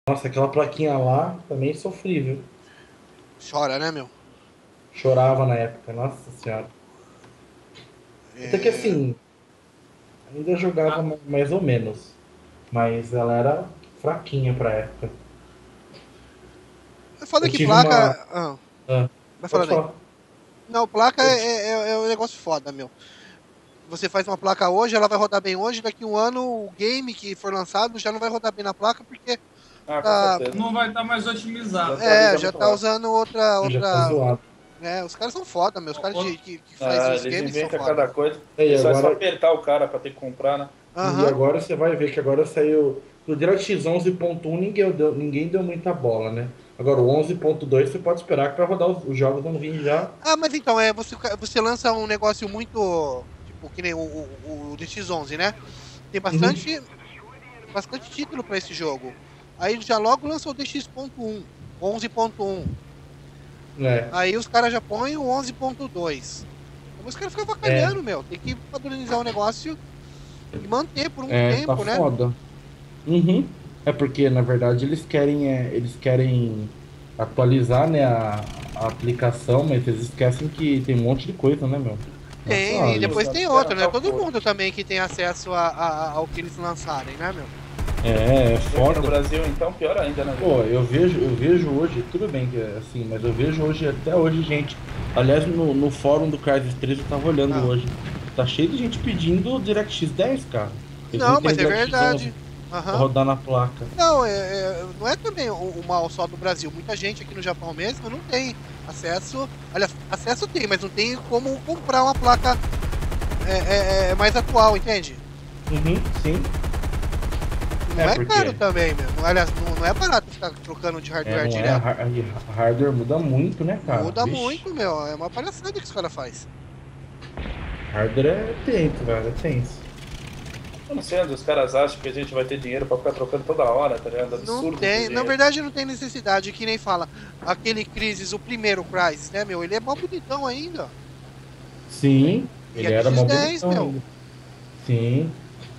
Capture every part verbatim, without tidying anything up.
Nossa, aquela plaquinha lá também sofrível. Chora, né, meu? Chorava na época, nossa senhora. Até que É... assim, ainda jogava Ah, ma- mais ou menos. Mas ela era fraquinha pra época. É foda Eu que tive uma. placa. Ah, Ah, vai pode falando aí. falar. Não, placa Eu é, ti- é, é um negócio foda, meu. Você faz uma placa hoje, ela vai rodar bem hoje, daqui um ano o game que for lançado já não vai rodar bem na placa porque Ah, com tá, certeza. não vai estar mais Já otimizado. é, atualiza já muito tá rápido. usando outra, Já tá outra, zoado. né? Os caras são foda, meu. Os caras Outra de, que, que faz Ah, os eles games são inventam foda, cada meu. coisa. E Eles fazem só agora, apertar o cara pra ter que comprar, né? e Aham. agora você vai ver que agora saiu. Do DirectX onze ponto um ninguém deu, ninguém deu muita bola, né? Agora o onze ponto dois você pode esperar que para rodar os, os jogos vão vir já. Ah, mas então, é, você, você lança um negócio muito, tipo, que nem o, o, o D X onze, né? Tem Uhum. bastante, bastante título pra esse jogo. Aí já logo lança o D X ponto um, onze ponto um. É, Aí os caras já põem o onze ponto dois. Então os caras ficam é, avacalhando, meu. Tem que padronizar o negócio e manter por um é, tá tempo, né? foda. Uhum. É porque, na verdade, eles querem, é, eles querem atualizar, né, a, a aplicação, mas eles esquecem que tem um monte de coisa, né, meu? Nossa, Tem, e olha. depois Usando, tem esperam outro, né? tal Todo coisa. mundo também que tem acesso a, a- ao que eles lançarem, né, meu? É, é E aqui no foda. Brasil, então, pior ainda, né? Pô, eu vejo, eu vejo hoje, tudo bem que é assim, mas eu vejo hoje, até hoje, gente. Aliás, no, no fórum do Crysis três eu tava olhando Ah. hoje. Tá cheio de gente pedindo DirectX dez, cara. Eles não Não, têm mas é DirecX onze verdade. pra Aham. rodar na placa. Não, é, é- não é também o, o mal só do Brasil. Muita gente aqui no Japão mesmo não tem acesso. Aliás, acesso tem, mas não tem como comprar uma placa é, é, é, mais atual, entende? Uhum, sim. Não É é, porque caro também, mesmo. Aliás, não, não é barato ficar trocando de é, hardware não é, direto. har- a hardware muda muito, né, cara? Muda Vixe, muito, meu. É uma palhaçada que os caras fazem. hardware é tenso, velho, é tenso. Eu não sei onde os caras acham que a gente vai ter dinheiro pra ficar trocando toda hora, tá ligado? Não Absurdo. tem, esse na dinheiro. verdade não tem necessidade, que nem fala. Aquele Crysis, o primeiro Crysis, né, meu? Ele é mó bonitão ainda. Sim, E ele é era mó X dez, bonitão meu. ainda. Sim.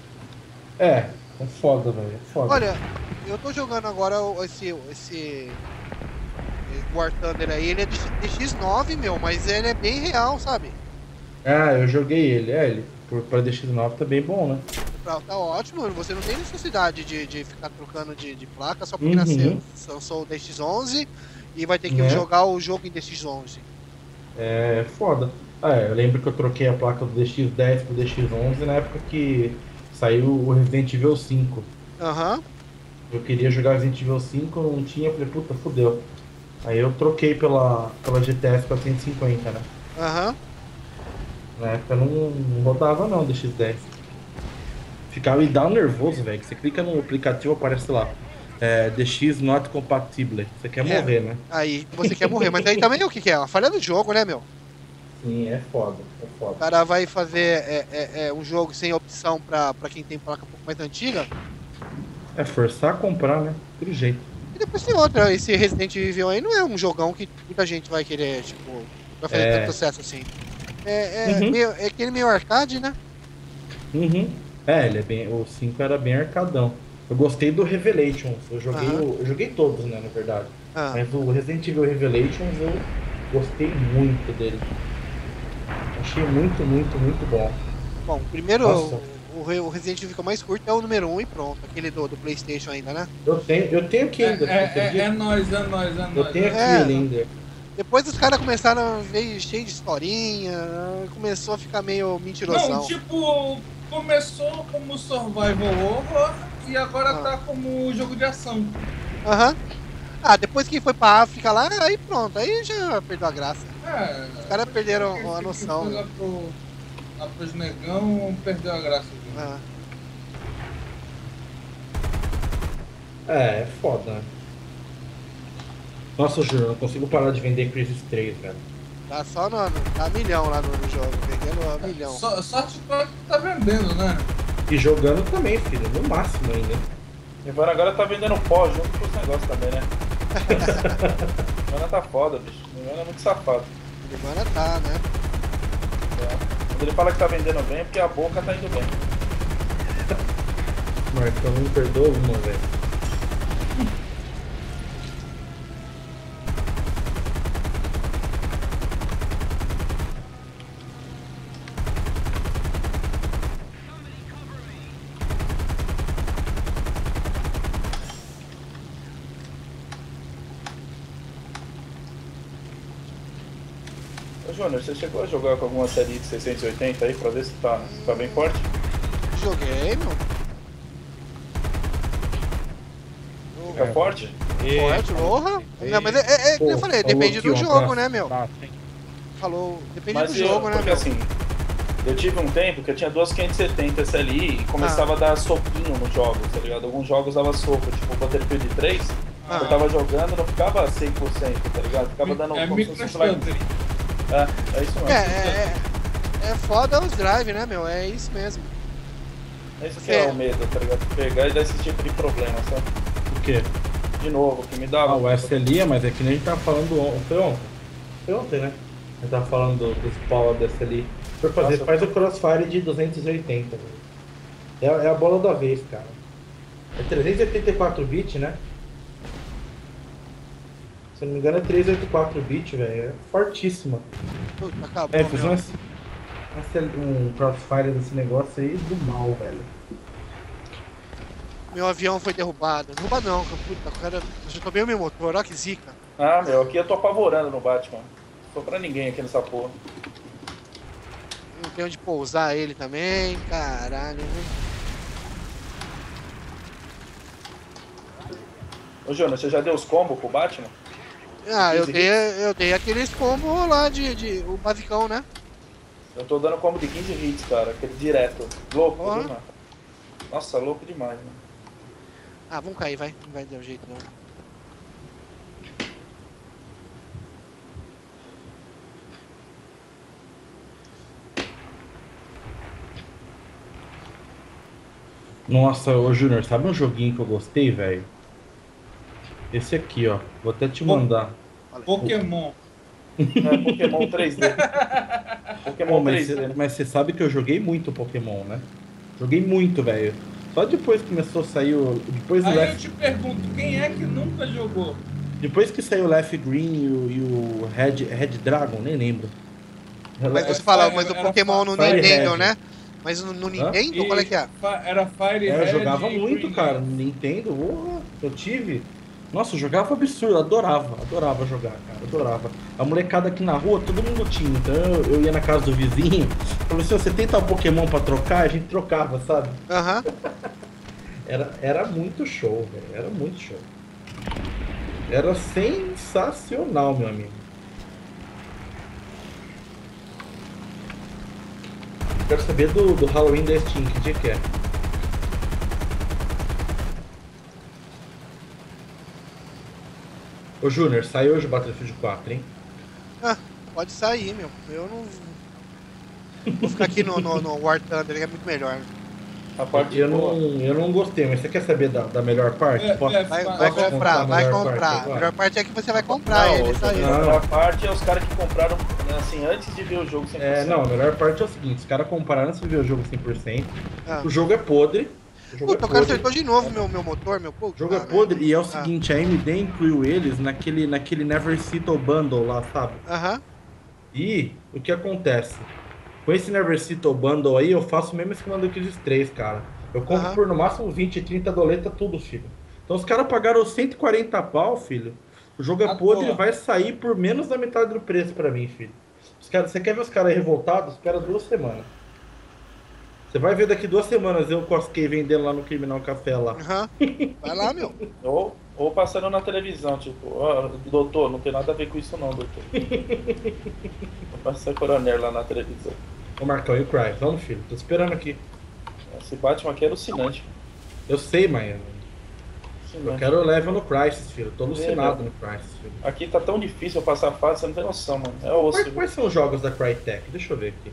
É, é foda, velho, é foda. Olha, eu tô jogando agora o- esse, esse War Thunder aí, ele é de D X nove, meu, mas ele é bem real, sabe? Ah, eu joguei ele. É, ele por- pra D X nove tá bem bom, né? Tá, tá ótimo, você não tem necessidade de, de ficar trocando de, de placa só porque Uhum. nasceu, lançou o D X onze e vai ter que Né? jogar o jogo em D X onze. É foda. Ah, é, eu lembro que eu troquei a placa do D X dez pro D X onze na época que saiu o Resident Evil cinco. Aham. Eu queria jogar Resident Evil cinco, não tinha, falei, puta, fudeu. Aí eu troquei pela, pela G T S quatrocentos e cinquenta, né? Aham. Na época não, não rodava não D X dez. Ficava e dá um nervoso, velho. Que você clica no aplicativo, aparece lá. É, D X not compatible. Você quer É. morrer, né? Aí você quer morrer, mas aí também o que, que é? Uma falha do jogo, né, meu? Sim, é foda, é O foda. cara vai fazer é, é, é, um jogo sem opção pra, pra quem tem placa um pouco mais antiga. É forçar a comprar, né? Todo jeito. E depois tem outra. Esse Resident Evil aí não é um jogão que muita gente vai querer, tipo, vai fazer É. tanto sucesso assim. É, é, Uhum. meio, é aquele meio arcade, né? Uhum. É, ele é bem. O cinco era bem arcadão. Eu gostei do Revelations. Eu joguei, Aham. o- eu joguei todos, né, na verdade. Ah, Mas o Resident Evil Revelations eu gostei muito dele. Achei muito, muito, muito bom. bom, primeiro Nossa. o, Re- o Resident Evil que é mais curto é o número um e pronto. Aquele do, do PlayStation ainda, né? Eu tenho, eu tenho aqui É, ainda. é, você é, acredita? é nóis, é nóis, é Eu nóis. tenho aqui É, ele ainda. Depois os caras começaram a ver cheio de historinha, começou a ficar meio mentirosão. Não, tipo, começou como survival horror e agora Ah. tá como jogo de ação. Aham. Ah, depois que foi pra África lá, aí pronto, aí já perdeu a graça. É, Os caras perderam esse a que noção. foi Lá, pro, lá pros negão, perdeu a graça. viu? Ah. É, é foda. né? Nossa, Júlio, eu não consigo parar de vender Crisis três, velho. Tá só no, no- tá milhão lá no, no jogo, vendendo a milhão. Só, sorte que tá vendendo, né? E jogando também, filho, no máximo ainda. E agora, agora tá vendendo pó junto com os negócios também, né? O Ivana tá foda, bicho. O Ivana é muito safado. Agora tá, né? É. Quando ele fala que tá vendendo bem é porque a boca tá indo bem. Marcão não perdoa uma, velho. Júnior, você chegou a jogar com alguma série de seiscentos e oitenta aí pra ver se tá, se tá bem forte? Joguei, meu. Fica é, forte? Forte, porra. Não, mas é, é, é que eu falei, depende do jogo, né, meu? Falou, depende mas do eu, jogo, né, porque meu? assim, eu tive um tempo que eu tinha duas quinhentos e setenta S L I e começava ah. a dar soquinho nos jogos, tá ligado? Alguns jogos dava soco, tipo o Battlefield três, ah. eu tava jogando, não ficava cem por cento, tá ligado? Ficava dando é como se fosse um É, é isso mesmo. É, é, é, é foda os drive, né, meu? É isso mesmo. É isso que é, é o medo, tá ligado? Pegar e dar esse tipo de problema, sabe? O quê? De novo, que me dava. Ah, o S L I, mas é que nem a gente tava falando ontem. Foi ontem. Foi ontem, né? A gente tava falando do, dos power do S L I. Por fazer, Nossa, faz o crossfire de duzentos e oitenta. É, é a bola da vez, cara. É trezentos e oitenta e quatro bits, né? Se eu não me engano é trezentos e oitenta e quatro bits, velho. É fortíssima. Puta, acabou, é, fiz um, um crossfire desse negócio aí do mal, velho. Meu avião foi derrubado. Derrubado não, puta, cara, eu já tomei o meu motor, olha que zica. Ah, meu, aqui eu tô apavorando no Batman. Não tô pra ninguém aqui nessa porra. Não tem onde pousar ele também, caralho. Ô, Jonas, você já deu os combos pro Batman? Ah, eu dei, eu dei aqueles combos lá de, de. O basicão, né? Eu tô dando combo de quinze hits, cara, aquele direto. Louco, oh. Viu, mano? Nossa, louco demais, mano. Ah, vamos cair, vai. Não vai dar jeito, não. Nossa, ô Júnior, sabe um joguinho que eu gostei, velho? Esse aqui, ó. Vou até te mandar. Pokémon. É, Pokémon três D. Pokémon Pô, mas três D. Cê, mas você sabe que eu joguei muito Pokémon, né? Joguei muito, velho. Só depois que começou a sair o... Depois Aí do eu Left... te pergunto, quem é que nunca jogou? Depois que saiu o Left Green e o, e o Red, Red Dragon, nem lembro. Mas você fala, mas o Pokémon no Fire Nintendo, Red. Né? Mas no, no Nintendo, qual é que é? Era Fire é, Red. Eu jogava muito, cara. No Nintendo, oh, eu tive... Nossa, eu jogava absurdo, adorava, adorava jogar, cara, adorava. A molecada aqui na rua, todo mundo tinha, então eu, eu ia na casa do vizinho, falei assim, você tem tal Pokémon pra trocar? A gente trocava, sabe? Aham. Uhum. Era, era muito show, velho, era muito show. Era sensacional, meu amigo. Quero saber do, do Halloween da Steam, que dia que é? Ô Júnior, sai hoje o Battlefield quatro, hein? Ah, pode sair, meu. Eu não... Vou ficar aqui no, no, no War Thunder, que é muito melhor. A parte eu, não, eu não gostei, mas você quer saber da, da melhor parte? É, Posso, é, vai, posso vai comprar, vai comprar. Parte a melhor parte é que você vai comprar não, ele, só isso. A melhor parte é os caras que compraram, assim, antes de ver o jogo cem por cento. É, não, a melhor parte é o seguinte, os caras compraram antes de ver o jogo cem por cento. Ah. O jogo é podre. O jogo Puta, é o cara acertou de novo meu, meu motor, meu pô. O jogo ah, é podre, né? E é o seguinte, ah. a A M D incluiu eles naquele, naquele Never Settle Bundle lá, sabe? Aham. Uh-huh. E o que acontece? Com esse Never Settle Bundle aí, eu faço o mesmo esquema do que os três, cara. Eu compro uh-huh. por no máximo vinte, trinta doleta, tudo, filho. Então os caras pagaram cento e quarenta pau, filho. O jogo é ah, podre, ele vai sair por menos da metade do preço pra mim, filho. Os cara, você quer ver os caras revoltados? Espera duas semanas. Você vai ver daqui duas semanas eu cosquei vendendo lá no Criminal Café lá. Uhum. Vai lá, meu. Ou, ou passando na televisão, tipo, ó, oh, doutor, não tem nada a ver com isso não, doutor. Vou passar coronel lá na televisão. Ô Marcão, e o Cry? Vamos, filho, tô esperando aqui. Esse Batman aqui é alucinante. Eu sei, mas... Eu quero level no Crysis, filho. Tô alucinado é, no Crysis, filho. Aqui tá tão difícil eu passar a fase, você não tem noção, mano. É osso. Quais, quais são os jogos da Crytek? Deixa eu ver aqui.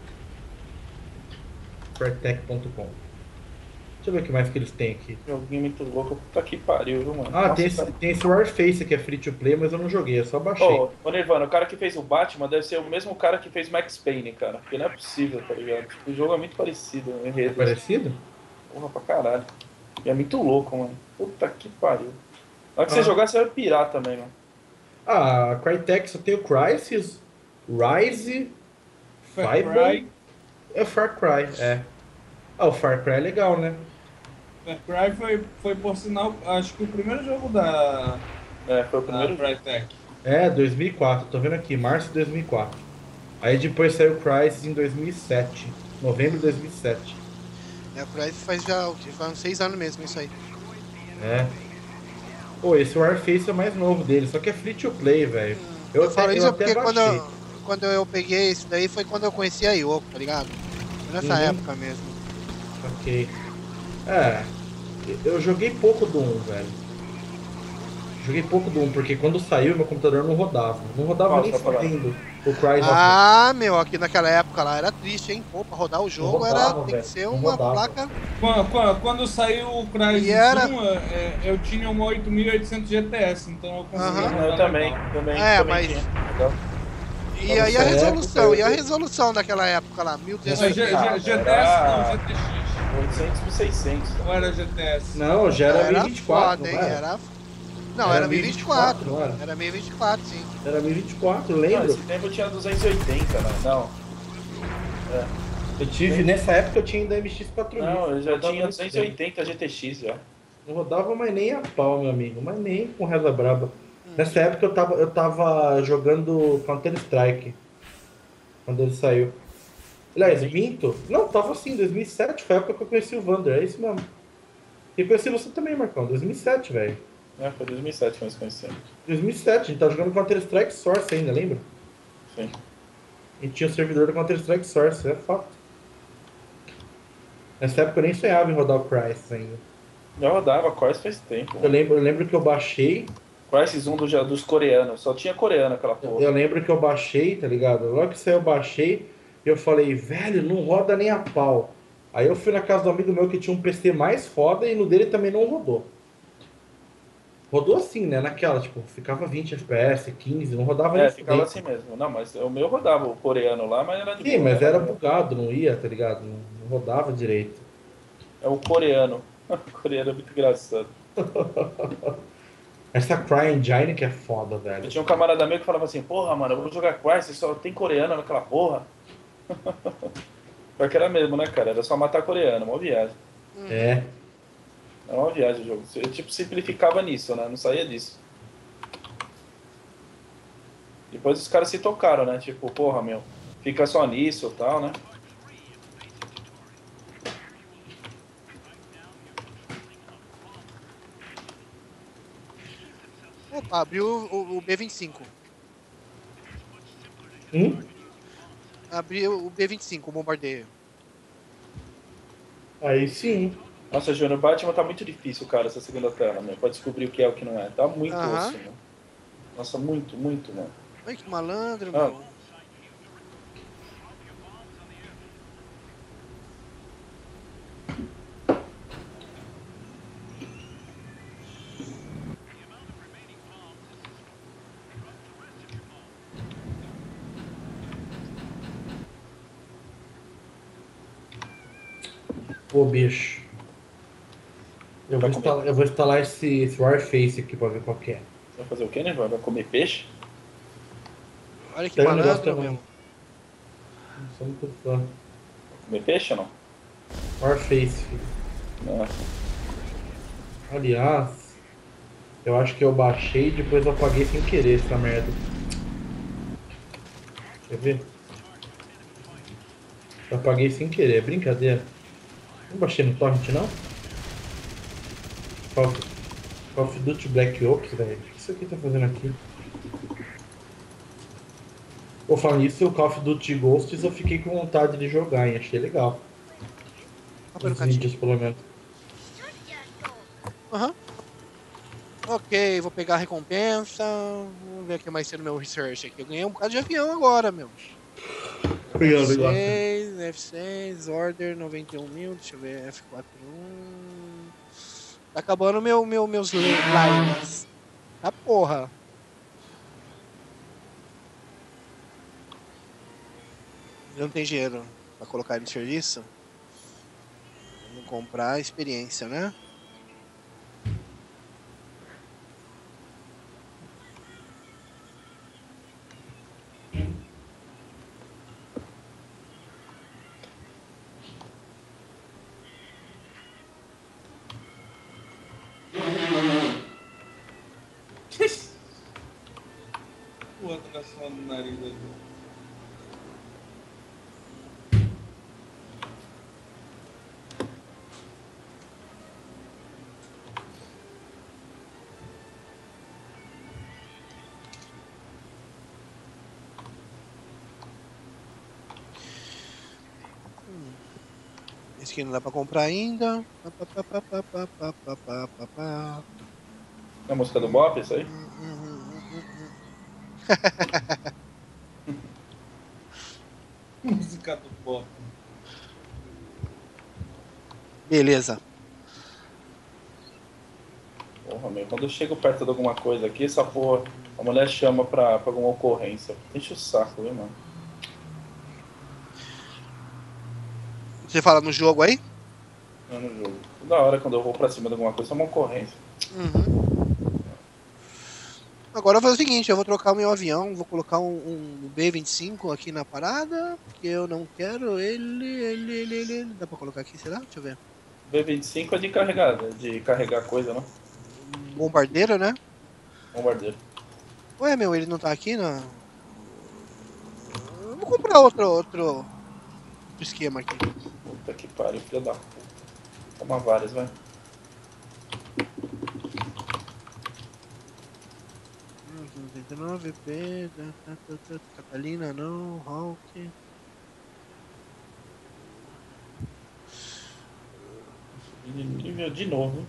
Crytek ponto com. Deixa eu ver o que mais que eles têm aqui. Joguinho muito louco. Puta que pariu, viu, mano? Ah, Nossa, tem, esse, tem esse Warface que é free to play, mas eu não joguei, eu só baixei. Ô, ô Nirvana, o cara que fez o Batman deve ser o mesmo cara que fez Max Payne, cara. Porque não é possível, tá ligado? O jogo é muito parecido. O enredo. É parecido? Porra, pra caralho. E é muito louco, mano. Puta que pariu. Na hora que ah. você jogar, você vai pirar também, mano. Ah, a Crytek só tem o Crysis, Rise, Fable... É Far Cry, é. Ah, o Far Cry é legal, né? Far Cry foi, foi por sinal, acho que o primeiro jogo da... É, foi o primeiro Crytek. É, dois mil e quatro, tô vendo aqui, março de dois mil e quatro. Aí depois saiu o Crysis em dois mil e sete. Novembro de dois mil e sete. É, o Crysis faz já faz uns seis anos mesmo, isso aí. É. Pô, esse Warface é o mais novo dele, só que é free to play, velho. Eu, Eu, falo até, isso eu até porque quando baixei. eu, quando eu peguei esse daí foi quando eu conheci a Yoko, tá ligado? Foi nessa Uhum. época mesmo. Ok. É, eu joguei pouco do um, velho. Joguei pouco do um, porque quando saiu meu computador não rodava. Não rodava Nossa, nem tá falando. fazendo o Crysis. Ah, meu, aqui naquela época lá era triste, hein? Pô, pra rodar o jogo rodava, era, tem velho, que ser não uma rodava. placa. Quando, quando, quando saiu o Crysis E era- um, é, eu tinha uma oito mil e oitocentos G T S, então eu conseguia Aham. rodar Eu também, legal. também, É, também mas- tinha. Legal. E aí a Nessa resolução, época, e a eu- resolução daquela época lá, mil duzentos Não, e G- oitenta. G- GTS era- não, G T X. oitocentos por seiscentos. Ou era G T S? Não, já era, Era mil e vinte e quatro, foda, não hein? era? Era... Não, Era era mil e vinte e quatro. não era? Era mil e vinte e quatro, sim. Era mil e vinte e quatro, eu Não, lembro. esse tempo eu tinha duzentos e oitenta, né? Não. Eu tive, nessa época eu tinha ainda M X quatro mil. Não, eu já Rodava tinha muito duzentos e oitenta G T X já. Não rodava mais nem a pau, meu amigo, mas nem com reza braba. Nessa época eu tava, eu tava jogando Counter-Strike, quando ele saiu. Aliás, minto? Não, tava assim, dois mil e sete, foi a época que eu conheci o Vander, é isso mesmo. E conheci você também, Marcão, dois mil e sete, velho. É, foi dois mil e sete que nós conhecemos. dois mil e sete, a gente tava jogando Counter-Strike Source ainda, lembra? Sim. A gente tinha o servidor do Counter-Strike Source, é fato. Nessa época eu nem sonhava em rodar o Crysis ainda. Já rodava Crysis faz tempo. Eu lembro, eu lembro que eu baixei, Crysis um do, já- dos coreanos, só tinha coreano aquela porra. eu lembro que eu baixei, tá ligado? Logo que saiu eu baixei, eu falei, velho, não roda nem a pau. Aí eu fui na casa do amigo meu que tinha um P C mais foda e no dele também não rodou. Rodou assim, né? Naquela, tipo, ficava vinte F P S, quinze, não rodava É, nem ficava fudendo. assim mesmo. Não, mas o meu rodava o coreano lá, mas era de Sim, boa, mas né? era bugado, não ia, tá ligado? Não, não rodava direito. É o coreano. O coreano é muito engraçado. Essa CryEngine que é foda, Eu velho. tinha um camarada meu que falava assim, porra, mano, eu vou jogar Crysis, só tem coreano naquela porra. Porque era mesmo, né, cara? Era só matar coreano, uma viagem. É. É uma viagem o jogo. Eu, tipo, simplificava nisso, né? Não saía disso. Depois os caras se tocaram, né? Tipo, porra, meu, fica só nisso e tal, né? Opa, abriu o, o B vinte e cinco. Hum? Abriu o B vinte e cinco, o bombardeio. Aí sim. Nossa, Júnior, Batman tá muito difícil, cara, essa segunda tela, meu. Pra descobrir o que é e o que não é. Tá muito Aham. osso, meu. Nossa, muito, muito, mano. Ai, que malandro, Ah. meu. Pô, bicho. Eu vou, Vai comer. instalar, eu vou instalar esse, esse Warface aqui pra ver qual que é. Vai fazer o quê, né? Vai vai comer peixe? Olha que Tem um negócio malandro, também. meu. Não sou muito fã. Vai comer peixe ou não? Warface, filho. Não. Aliás, eu acho que eu baixei e depois eu apaguei sem querer essa merda. Quer ver? Eu apaguei sem querer, é brincadeira. Não baixei no torrent, não? Call of, Call of Duty Black Ops, velho. O que isso aqui tá fazendo aqui? Pô, falando isso, o Call of Duty Ghosts eu fiquei com vontade de jogar, hein? Achei legal. Ó, pelo Os cantinho. vídeos, pelo menos. Aham. Ok, vou pegar a recompensa. Vamos ver o que mais tem no meu research aqui. Eu ganhei um bocado de avião agora, meu. Obrigado, F obrigado. seis, F seis, Order noventa e um mil, deixa eu ver, F quatro um. Tá acabando meu, meu, meus li- lines. Ah, porra. Não tem dinheiro pra colocar em serviço? Vamos comprar experiência, né? O outro na cima do nariz aqui. Esse aqui não dá pra comprar ainda. É a música do Bop, isso aí? Música do Bop. Beleza. Porra, meu, quando eu chego perto de alguma coisa aqui, essa porra, a mulher chama pra, pra alguma ocorrência. Enche o saco, viu, mano? Você fala no jogo aí? Não, no jogo. Toda hora quando eu vou pra cima de alguma coisa, é uma ocorrência. Uhum. Agora eu vou fazer o seguinte, eu vou trocar o meu avião, vou colocar um, um B vinte e cinco aqui na parada, porque eu não quero ele, ele, ele, ele... Dá pra colocar aqui, será? Deixa eu ver. B vinte e cinco é de carregar, de carregar coisa, não? Bombardeiro, né? Bombardeiro. Ué, meu, ele não tá aqui, não? Eu vou comprar outro, outro esquema aqui. Puta que pariu, filho da puta. Toma várias, vai. noventa e nove P, Catalina não, Hawk. Nível de novo.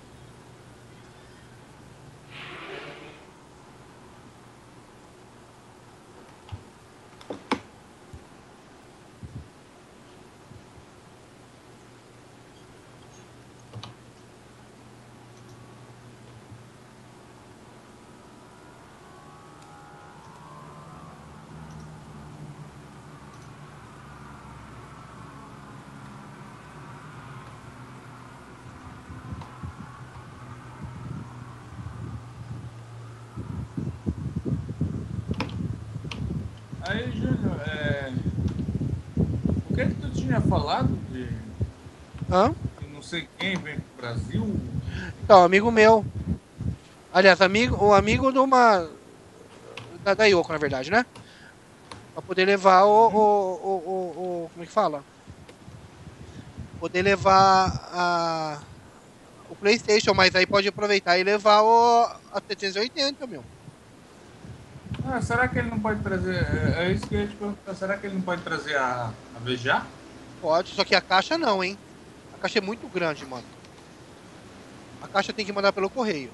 Aí, Júnior, é... o que é que tu tinha falado de... Hã? de não sei quem vem pro Brasil? Então, amigo meu. Aliás, amigo, o amigo de uma... Da, da Yoko, na verdade, né? Pra poder levar o, o, o, o, o... Como é que fala? Poder levar a... o PlayStation, mas aí pode aproveitar e levar o... a trezentos e oitenta, meu. Ah, será que ele não pode trazer... É, é isso que eu ia te perguntar. Será que ele não pode trazer a, a V G A? Pode, só que a caixa não, hein? A caixa é muito grande, mano. A caixa tem que mandar pelo correio.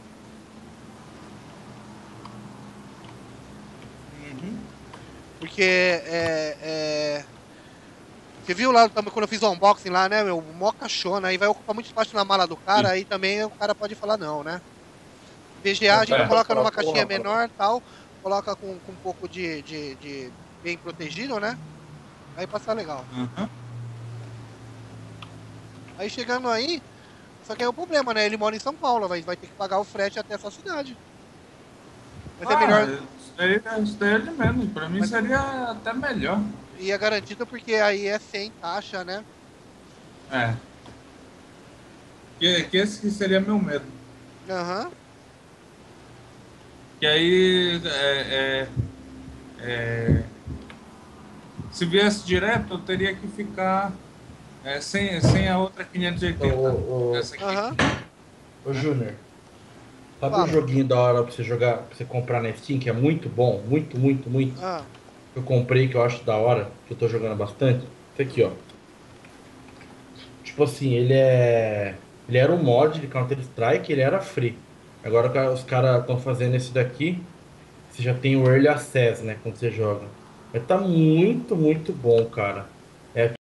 Uhum. Porque é, é... Você viu lá também quando eu fiz o unboxing lá, né, meu? Mó caixona, aí vai ocupar muito espaço na mala do cara, aí também o cara pode falar não, né? V G A a gente É, coloca fala, numa caixinha porra, menor tal, coloca com, com um pouco de, de, de bem protegido, né? Aí passa legal. Uhum. Aí chegando aí, só que aí é o problema, né? Ele mora em São Paulo, vai, vai ter que pagar o frete até essa cidade. Mas é Ah, melhor, isso daí, isso daí é de menos. Pra mim Mas- seria até melhor. e é garantido porque aí é sem taxa, né? É. Que, que esse que seria meu medo. Aham. Que aí é, é, é, se viesse direto, eu teria que ficar é, sem, sem a outra quinhentos e oitenta. Ô, ô, Essa aqui. Aham. ô Júnior, sabe Fala. um joguinho da hora pra você jogar, pra você comprar na Steam, que é muito bom, muito, muito, muito. Ah. Que eu comprei, que eu acho da hora, que eu tô jogando bastante. Esse aqui, ó. Tipo assim, ele é. Ele era um mod de Counter-Strike, ele era free. Agora ca- os caras estão fazendo esse daqui. Você já tem o Early Access, né? Quando você joga. Mas tá muito, muito bom, cara. É